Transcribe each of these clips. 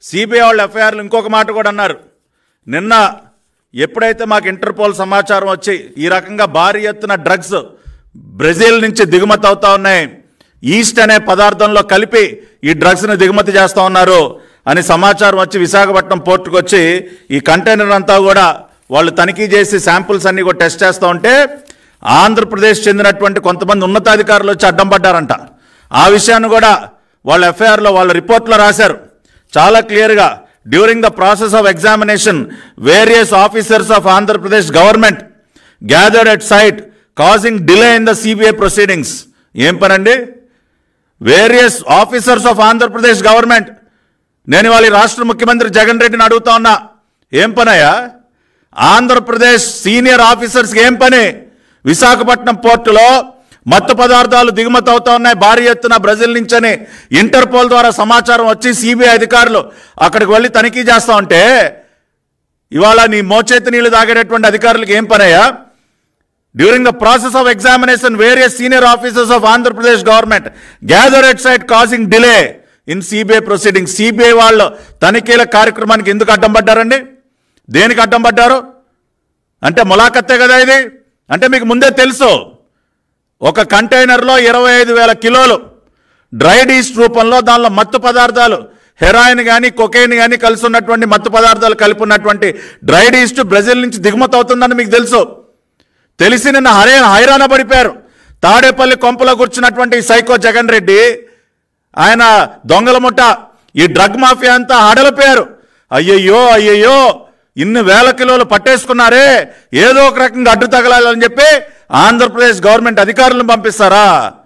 CBI వాళ్ళు ఎఫ్ఐఆర్లు ఇంకొక మాట కూడా అన్నారు. నిన్న ఎప్పుడైతే మాకు ఇంటర్పోల్ సమాచారం వచ్చి ఈ రకంగా భారీ ఎత్తున డ్రగ్స్ బ్రెజిల్ నుంచి దిగుమతి అవుతా ఉన్నాయి, ఈస్ట్ అనే పదార్థంలో కలిపి ఈ డ్రగ్స్ని దిగుమతి చేస్తూ ఉన్నారు అని సమాచారం వచ్చి విశాఖపట్నం పోర్టుకు వచ్చి ఈ కంటైనర్ అంతా కూడా వాళ్ళు తనిఖీ చేసి శాంపుల్స్ అన్నీ కూడా టెస్ట్ చేస్తూ ఉంటే ఆంధ్రప్రదేశ్ చెందినటువంటి కొంతమంది ఉన్నతాధికారులు వచ్చి అడ్డం పడ్డారంట. ఆ విషయాన్ని కూడా వాళ్ళ ఎఫ్ఐఆర్లో వాళ్ళ రిపోర్ట్లో రాశారు చాలా క్లియర్గా. During the process of examination various officers of Andhra Pradesh government gathered at site causing delay in the CBI proceedings. ఏం పనండి? Various officers of Andhra Pradesh government. నేను వాళ్ళ రాష్ట్ర ముఖ్యమంత్రి జగన్ రెడ్డిని అడుగుతా ఉన్నా, ఏం పనయ్యా? ఆంధ్రప్రదేశ్ సీనియర్ ఆఫీసర్స్కి ఏం పని? విశాఖపట్నం పోర్టులో మత్తు పదార్థాలు దిగుమతి అవుతా ఉన్నాయి భారీ ఎత్తున బ్రెజిల్ నుంచని ఇంటర్పోల్ ద్వారా సమాచారం వచ్చి సిబిఐ అధికారులు అక్కడికి వెళ్ళి తనిఖీ చేస్తూ ఉంటే ఇవాళ నీ మోచేతి నీళ్లు తాగేటటువంటి అధికారులకు ఏం పనయ్యా? During the process of examination various senior officers of Andhra Pradesh government gather at site causing delay in CBI proceeding. CBI వాళ్ళు తనిఖీల కార్యక్రమానికి ఎందుకు అడ్డం పడ్డారండి? దేనికి అడ్డం పడ్డారు? అంటే ములాఖత్తే కదా ఇది. అంటే మీకు ముందే తెలుసు ఒక కంటైనర్లో 25,000 కిలోలు డ్రైడ్ ఈస్ట్ రూపంలో దానిలో మత్తు పదార్థాలు హెరాయిన్ కానీ కొకైన్ కానీ కలిసి ఉన్నటువంటి మత్తు పదార్థాలు కలిపి ఉన్నటువంటి డ్రైడ్ ఈస్ట్ బ్రెజిల్ నుంచి దిగుమతి అవుతుందని మీకు తెలుసు. తెలిసి నిన్న హైరాణ పడిపోయారు. తాడేపల్లి కొంపలో కూర్చున్నటువంటి సైకో జగన్ రెడ్డి, ఆయన దొంగల ముఠ, ఈ డ్రగ్ మాఫియా అంతా హడలిపోయారు. అయ్యయ్యో అయ్యయ్యో ఇన్ని వేల కిలోలు పట్టేసుకున్నారే, ఏదో ఒక రకంగా అడ్డు తగలాలని చెప్పి ఆంధ్రప్రదేశ్ గవర్నమెంట్ అధికారులను పంపిస్తారా?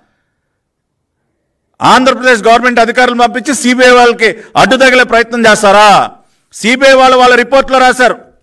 ఆంధ్రప్రదేశ్ గవర్నమెంట్ అధికారులను పంపించి సిబిఐ వాళ్ళకి అడ్డు తగిలే ప్రయత్నం చేస్తారా? సిబిఐ వాళ్ళు వాళ్ళ రిపోర్ట్లో రాశారు